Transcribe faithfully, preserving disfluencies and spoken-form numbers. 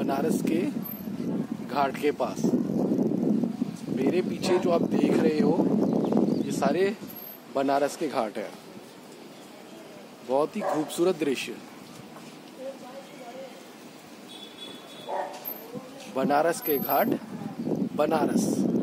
बनारस के घाट के पास। मेरे पीछे जो आप देख रहे हो ये सारे बनारस के घाट हैं। बहुत ही खूबसूरत दृश्य। बनारस के घाट, बनारस।